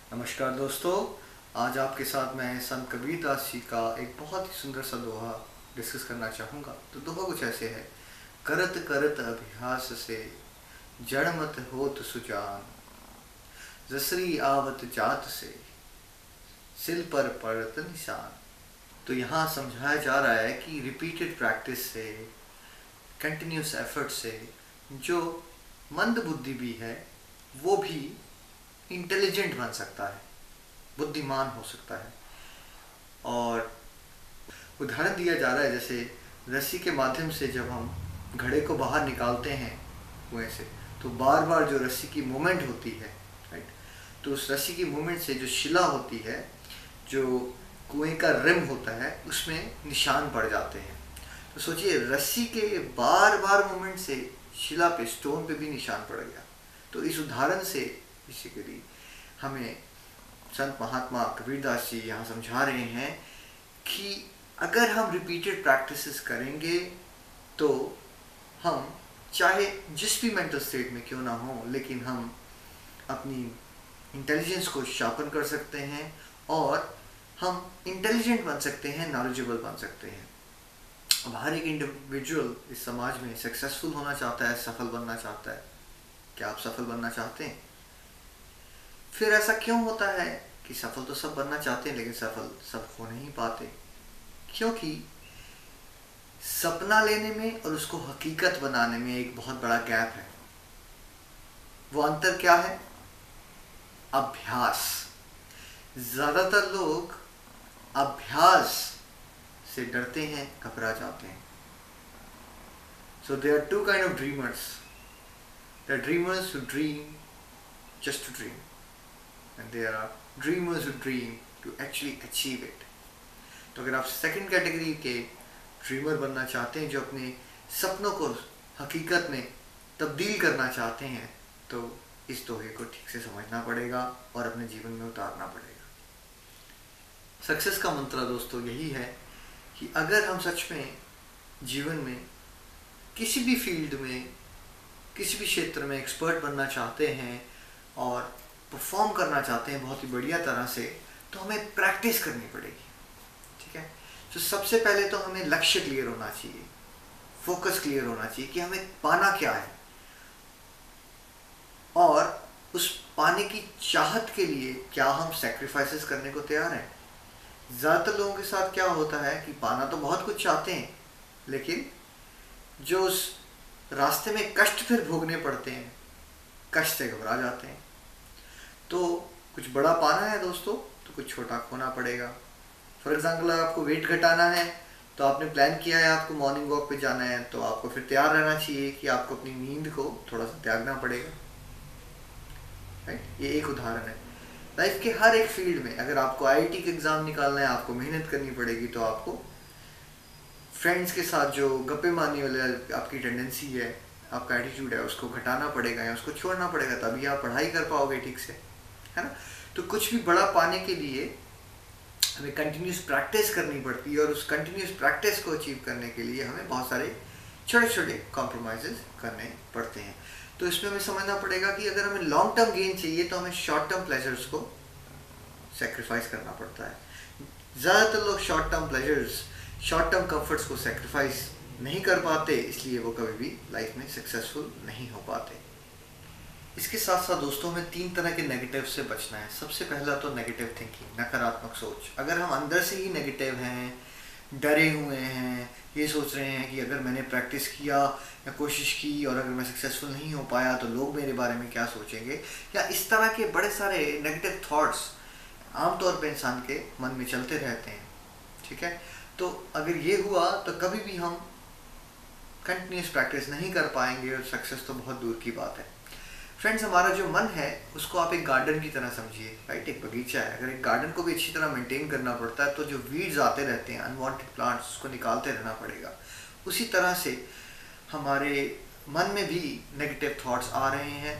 नमस्कार दोस्तों। आज आपके साथ मैं संत कबीरदास जी का एक बहुत ही सुंदर सा दोहा डिस्कस करना चाहूँगा। तो दोहा कुछ ऐसे है। करत करत अभ्यास से जड़ मत होत सुजान, जसरी आवत जात से सिल पर पड़त निशान। तो यहाँ समझाया जा रहा है कि रिपीटेड प्रैक्टिस से, कंटिन्यूस एफर्ट से जो मंद बुद्धि भी है वो भी इंटेलिजेंट बन सकता है, बुद्धिमान हो सकता है। और उदाहरण दिया जा रहा है, जैसे रस्सी के माध्यम से जब हम घड़े को बाहर निकालते हैं कुएं से, तो बार बार जो रस्सी की मूवमेंट होती है, राइट, तो उस रस्सी की मूवमेंट से जो शिला होती है, जो कुएं का रिम होता है, उसमें निशान पड़ जाते हैं। तो सोचिए, रस्सी के बार बार मूवमेंट से शिला पे, स्टोन पे भी निशान पड़ गया। तो इस उदाहरण से बेसिकली हमें संत महात्मा कबीरदास जी यहाँ समझा रहे हैं कि अगर हम रिपीटेड प्रैक्टिसेस करेंगे तो हम चाहे जिस भी मेंटल स्टेट में क्यों ना हो, लेकिन हम अपनी इंटेलिजेंस को शार्पन कर सकते हैं और हम इंटेलिजेंट बन सकते हैं, नॉलेजेबल बन सकते हैं। अब हर एक इंडिविजुअल इस समाज में सक्सेसफुल होना चाहता है, सफल बनना चाहता है। क्या आप सफल बनना चाहते हैं? फिर ऐसा क्यों होता है कि सफल तो सब बनना चाहते हैं लेकिन सफल सब हो नहीं पाते? क्योंकि सपना लेने में और उसको हकीकत बनाने में एक बहुत बड़ा गैप है। वो अंतर क्या है? अभ्यास। ज़्यादातर लोग अभ्यास से डरते हैं, घबरा जाते हैं। So there are two kind of dreamers. There are dreamers who dream just to dream, and there are dreamers who dream to actually achieve it. तो अगर आप सेकंड कैटेगरी के ड्रीमर बनना चाहते हैं, जो अपने सपनों को हकीकत में तब्दील करना चाहते हैं, तो इस दोहे को ठीक से समझना पड़ेगा और अपने जीवन में उतारना पड़ेगा। सक्सेस का मंत्र दोस्तों यही है कि अगर हम सच में जीवन में किसी भी फील्ड में, किसी भी क्षेत्र में एक्सपर्ट बनना चाहते हैं और परफॉर्म करना चाहते हैं बहुत ही बढ़िया तरह से, तो हमें प्रैक्टिस करनी पड़ेगी। ठीक है। तो सबसे पहले तो हमें लक्ष्य क्लियर होना चाहिए, फोकस क्लियर होना चाहिए कि हमें पाना क्या है, और उस पाने की चाहत के लिए क्या हम सैक्रिफाइसेस करने को तैयार हैं। ज़्यादातर लोगों के साथ क्या होता है कि पाना तो बहुत कुछ चाहते हैं, लेकिन जो उस रास्ते में कष्ट फिर भोगने पड़ते हैं, कष्ट से घबरा जाते हैं। तो कुछ बड़ा पाना है दोस्तों, तो कुछ छोटा खोना पड़ेगा। फॉर एग्जांपल, आपको वेट घटाना है, तो आपने प्लान किया है आपको मॉर्निंग वॉक पे जाना है, तो आपको फिर तैयार रहना चाहिए कि आपको अपनी नींद को थोड़ा सा त्यागना पड़ेगा। राइट, ये एक उदाहरण है। लाइफ के हर एक फील्ड में अगर आपको आईआईटी का एग्ज़ाम निकालना है, आपको मेहनत करनी पड़ेगी। तो आपको फ्रेंड्स के साथ जो गप्पे मारने वाले आपकी टेंडेंसी है, आपका एटीट्यूड है, उसको घटाना पड़ेगा या उसको छोड़ना पड़ेगा, तभी आप पढ़ाई कर पाओगे ठीक से, है ना। तो कुछ भी बड़ा पाने के लिए हमें कंटिन्यूस प्रैक्टिस करनी पड़ती है, और उस कंटिन्यूस प्रैक्टिस को अचीव करने के लिए हमें बहुत सारे छोटे छोटे कॉम्प्रोमाइज़ेस करने पड़ते हैं। तो इसमें हमें समझना पड़ेगा कि अगर हमें लॉन्ग टर्म गेन चाहिए तो हमें शॉर्ट टर्म प्लेजर्स को सेक्रीफाइस करना पड़ता है। ज़्यादातर लोग short term pleasures, short term comforts को सेक्रीफाइस नहीं कर पाते, इसलिए वो कभी भी लाइफ में सक्सेसफुल नहीं हो पाते। इसके साथ साथ दोस्तों, हमें 3 तरह के नेगेटिव से बचना है। सबसे पहला तो नेगेटिव थिंकिंग, नकारात्मक सोच। अगर हम अंदर से ही नेगेटिव हैं, डरे हुए हैं, ये सोच रहे हैं कि अगर मैंने प्रैक्टिस किया या कोशिश की और अगर मैं सक्सेसफुल नहीं हो पाया तो लोग मेरे बारे में क्या सोचेंगे, या इस तरह के बड़े सारे नेगेटिव थॉट्स आमतौर पर इंसान के मन में चलते रहते हैं। ठीक है। तो अगर ये हुआ तो कभी भी हम कंटिन्यूस प्रैक्टिस नहीं कर पाएंगे, और सक्सेस तो बहुत दूर की बात है। फ्रेंड्स, हमारा जो मन है उसको आप एक गार्डन की तरह समझिए। राइट, एक बगीचा है। अगर एक गार्डन को भी अच्छी तरह मेंटेन करना पड़ता है, तो जो वीड्स आते रहते हैं, अनवांटेड प्लांट्स, उसको निकालते रहना पड़ेगा। उसी तरह से हमारे मन में भी नेगेटिव थॉट्स आ रहे हैं,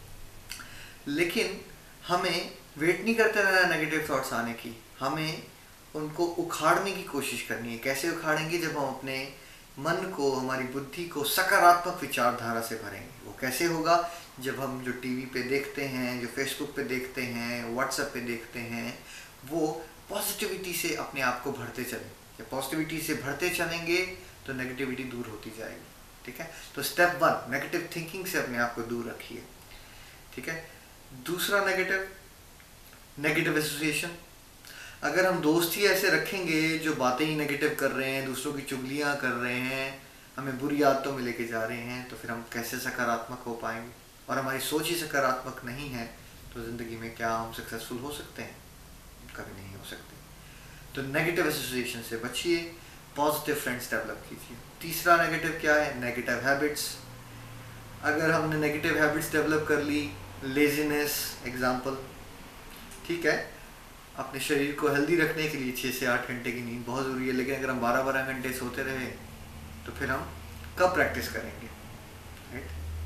लेकिन हमें वेट नहीं करते रहना नेगेटिव थॉट्स आने की, हमें उनको उखाड़ने की कोशिश करनी है। कैसे उखाड़ेंगे? जब हम अपने मन को, हमारी बुद्धि को सकारात्मक विचारधारा से भरेंगे। वो कैसे होगा? जब हम जो टीवी पे देखते हैं, जो फेसबुक पे देखते हैं, व्हाट्सएप पे देखते हैं, वो पॉजिटिविटी से अपने आप को भरते चलें। जब पॉजिटिविटी से भरते चलेंगे तो नेगेटिविटी दूर होती जाएगी। ठीक है, तो स्टेप 1, नेगेटिव थिंकिंग से अपने आप को दूर रखिए। ठीक है, दूसरा नेगेटिव एसोसिएशन। अगर हम दोस्त ही ऐसे रखेंगे जो बातें ही नेगेटिव कर रहे हैं, दूसरों की चुगलियाँ कर रहे हैं, हमें बुरी आदतों में लेके जा रहे हैं, तो फिर हम कैसे सकारात्मक हो पाएंगे? और हमारी सोच ही सकारात्मक नहीं है तो ज़िंदगी में क्या हम सक्सेसफुल हो सकते हैं? कभी नहीं हो सकते। तो नेगेटिव एसोसिएशन से बचिए, पॉजिटिव फ्रेंड्स डेवलप कीजिए। तीसरा नेगेटिव क्या है? Negative habits. अगर हमने नेगेटिव हैबिट्स डेवलप कर ली, लेजीनेस एग्जाम्पल, ठीक है, अपने शरीर को हेल्दी रखने के लिए 6 से 8 घंटे की नींद बहुत ज़रूरी है, लेकिन अगर हम 12-12 घंटे सोते रहे तो फिर हम कब प्रैक्टिस करेंगे? राइट?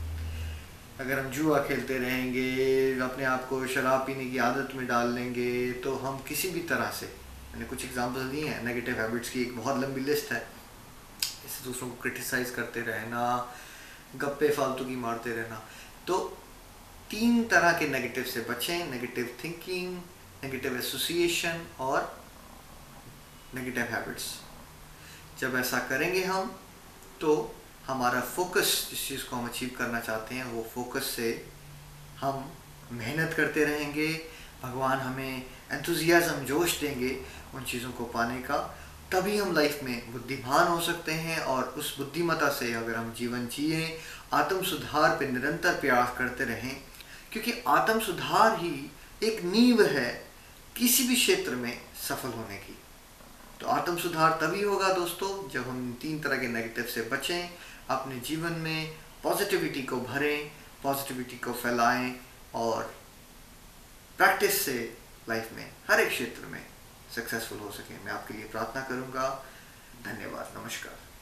अगर हम जुआ खेलते रहेंगे, अपने आप को शराब पीने की आदत में डाल लेंगे, तो हम किसी भी तरह से, मैंने कुछ एग्जांपल्स दिए हैं नेगेटिव हैबिट्स की, एक बहुत लंबी लिस्ट है। इससे दूसरों को क्रिटिसाइज करते रहना, गप्पे फालतू की मारते रहना। तो 3 तरह के नेगेटिव से बचें: नेगेटिव थिंकिंग, नेगेटिव एसोसिएशन और नेगेटिव हैबिट्स। जब ऐसा करेंगे हम तो हमारा फोकस, जिस चीज़ को हम अचीव करना चाहते हैं, वो फोकस से हम मेहनत करते रहेंगे। भगवान हमें एंथुजियाज्म, जोश देंगे उन चीज़ों को पाने का, तभी हम लाइफ में बुद्धिमान हो सकते हैं। और उस बुद्धिमत्ता से अगर हम जीवन जिए, आत्म सुधार पे निरंतर प्रयास करते रहें, क्योंकि आत्म सुधार ही एक नींव है किसी भी क्षेत्र में सफल होने की। तो आत्म सुधार तभी होगा दोस्तों जब हम 3 तरह के नेगेटिव से बचें, अपने जीवन में पॉजिटिविटी को भरें, पॉजिटिविटी को फैलाएं और प्रैक्टिस से लाइफ में हर एक क्षेत्र में सक्सेसफुल हो सकें। मैं आपके लिए प्रार्थना करूंगा। धन्यवाद, नमस्कार।